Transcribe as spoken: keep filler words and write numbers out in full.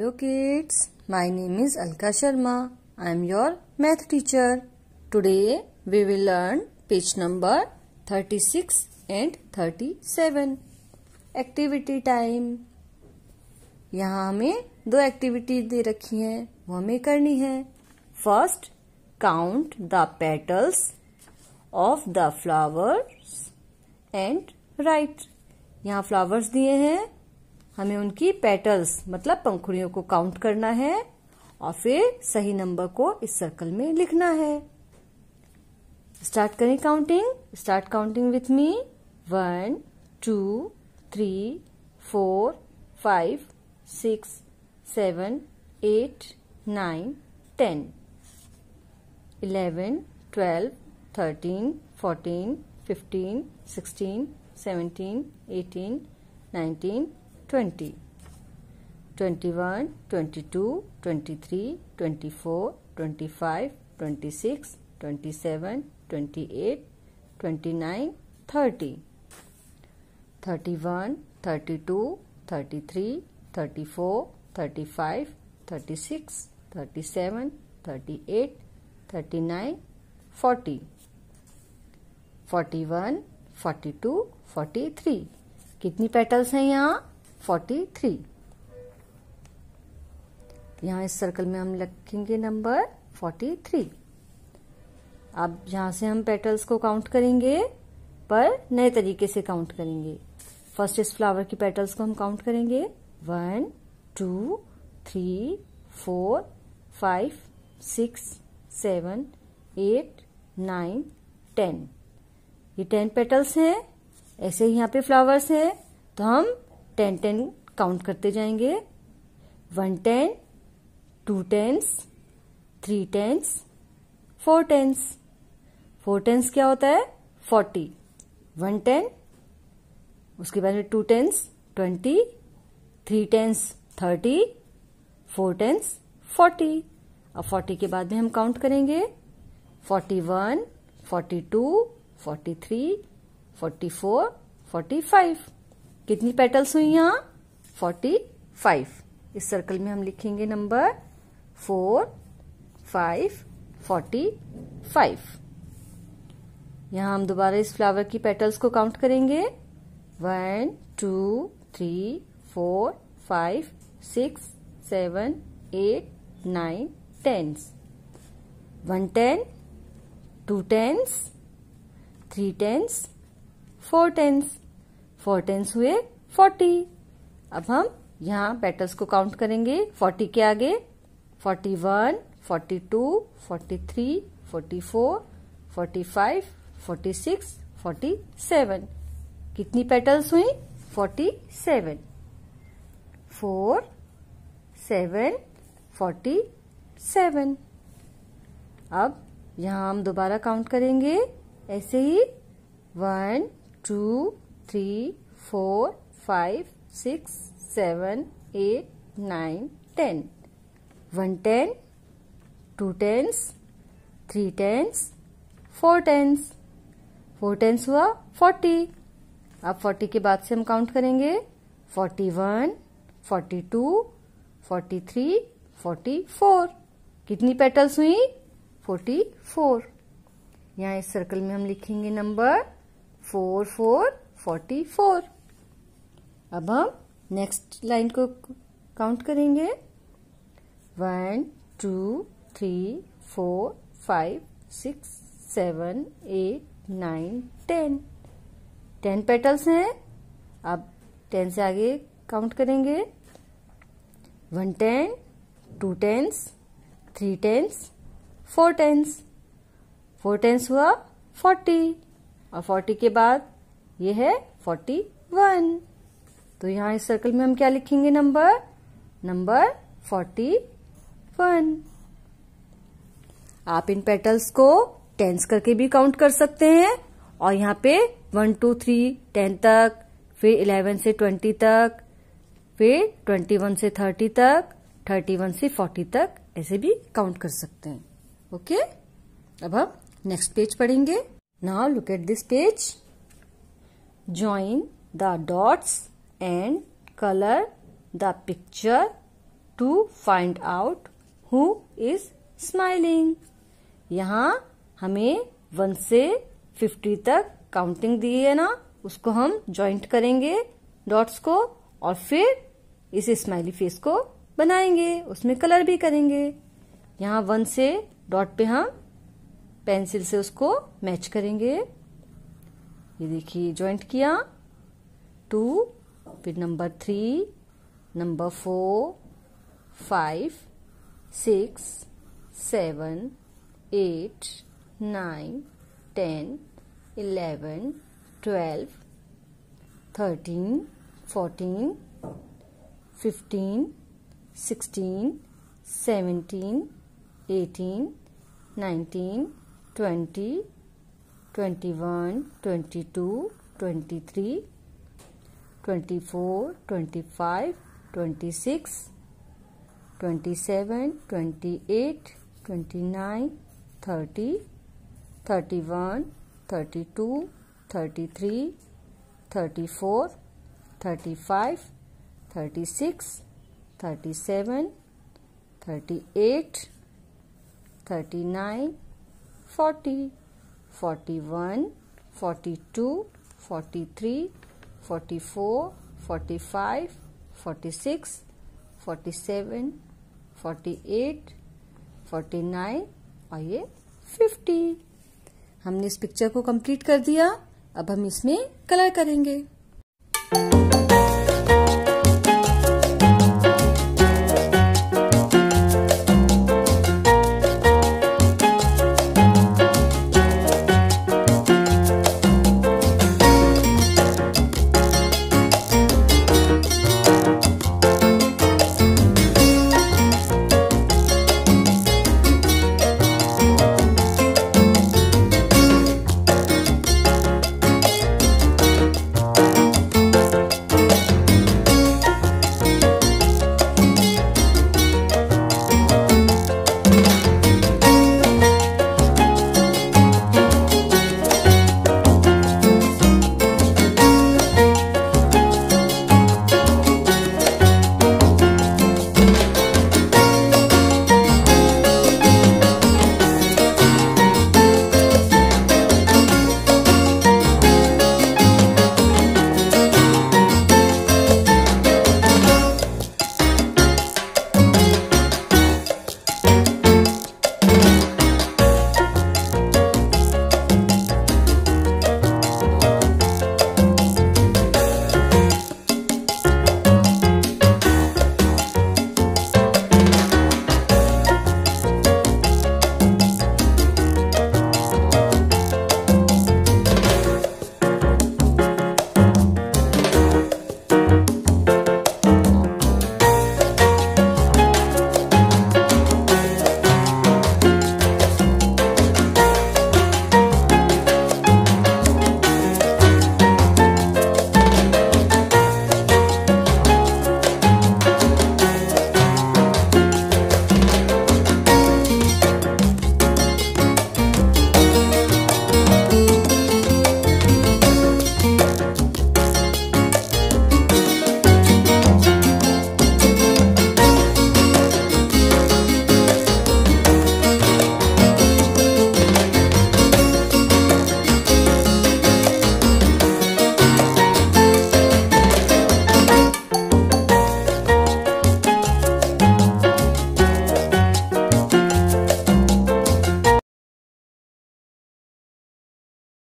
Hello kids, my name is Alka Sharma. I am your math teacher. Today we will learn page number thirty-six and thirty-seven. Activity time. यहाँ हमें दो activity दे रखी हैं, वो हमें करनी है. First, count the petals of the flowers and write. यहाँ फ्लावर्स दिए हैं, हमें उनकी पेटल्स मतलब पंखुड़ियों को काउंट करना है और फिर सही नंबर को इस सर्कल में लिखना है. स्टार्ट करें counting. Start counting with me. One, two, three, four, five, six, seven, eight, nine, ten, eleven, twelve, thirteen, fourteen, fifteen, sixteen, seventeen, eighteen, nineteen, twenty, twenty-one, twenty-two, twenty-three, twenty-four, twenty-five, twenty-six, twenty-seven, twenty-eight, twenty-nine, thirty, thirty-one, thirty-two, thirty-three, thirty-four, thirty-five, thirty-six, thirty-seven, thirty-eight, thirty-nine, forty, forty-one, forty-two, forty-three. कितनी petals हैं यहाँ? Forty three. यहाँ इस circle में हम लिखेंगे number forty three. अब यहाँ से हम पेटल्स को काउंट करेंगे, पर नए तरीके से काउंट करेंगे. फर्स्ट इस फ्लावर की पेटल्स को हम काउंट करेंगे. One, two, three, four, five, six, seven, eight, nine, ten. ये टेन पेटल्स हैं. ऐसे ही यहाँ पे फ्लावर्स हैं, तो हम टेन टेन काउंट करते जाएंगे. One ten, two tens, three tens, four tens. Four tens क्या होता है? फोर्टी. वन टेन, उसके बाद में two tens twenty, three tens thirty, four tens forty. अब फोर्टी के बाद में हम काउंट करेंगे. Forty one, forty two, forty three, forty four, forty five. कितनी पेटल्स हुई यहाँ? Forty five. इस सर्कल में हम लिखेंगे number four, five, forty five. यहाँ हम दोबारा इस फ्लावर की पेटल्स को काउंट करेंगे. One, two, three, four, five, six, seven, eight, nine, tens. One ten, two tens, three tens, four tens. Four tens हुए फोर्टी. अब हम यहाँ पेटल्स को काउंट करेंगे. फोर्टी के आगे forty one, forty two, forty three, forty four, forty five, forty six, forty seven. कितनी petals हुई? Forty seven. Four, seven, forty seven. अब यहाँ हम दोबारा काउंट करेंगे ऐसे ही. One, two, three, four, five, six, seven, eight, nine, ten. One ten, two tens, three tens, four tens. Four tens हुआ फोर्टी. अब फोर्टी के बाद से हम काउंट करेंगे. Forty one, forty two, forty three, forty four. कितनी petals हुई? Forty four. यहाँ इस सर्कल में हम लिखेंगे number four, four, forty four. अब हम नेक्स्ट लाइन को काउंट करेंगे. One, two, three, four, five, six, seven, eight, nine, ten. Ten petals हैं. अब टेन से आगे काउंट करेंगे. One ten, two tens, three tens, four tens. Four tens हुआ फोर्टी. और फोर्टी के बाद ये है फोर्टी वन. तो यहाँ इस सर्कल में हम क्या लिखेंगे? Number number forty one. आप इन पेटल्स को टेंस करके भी काउंट कर सकते हैं. और यहाँ पे वन, टू, थ्री, टेन तक, फिर इलेवन से ट्वेंटी तक, फिर ट्वेंटी वन से थर्टी तक, थर्टी वन से फोर्टी तक ऐसे भी काउंट कर सकते हैं. ओके. अब हम नेक्स्ट पेज पढ़ेंगे. Now look at this page. Join the dots and color the picture to find out who is smiling. यहाँ हमें वन से फिफ्टी तक काउंटिंग दी है ना, उसको हम ज्वाइंट करेंगे डॉट्स को और फिर इस स्माइली फेस को बनाएंगे, उसमें कलर भी करेंगे। यहाँ वन से डॉट पे हम पेंसिल से उसको मैच करेंगे। ये देखिए ज्वाइंट किया, टू, फिर number three, number four, five, six, seven, eight, nine, ten, eleven, twelve, thirteen, fourteen, fifteen, sixteen, seventeen, eighteen, nineteen, twenty, twenty one, twenty two, twenty three, twenty four, twenty five, twenty six, twenty seven, twenty eight, twenty nine, thirty, thirty one, thirty two, thirty three, thirty four, thirty five, thirty six, thirty seven, thirty eight, thirty nine, forty, forty one, forty two, forty three, forty four, forty five, forty six, forty seven, forty eight, forty nine और ये fifty. हमने इस picture को complete कर दिया। अब हम इसमें कलर करेंगे।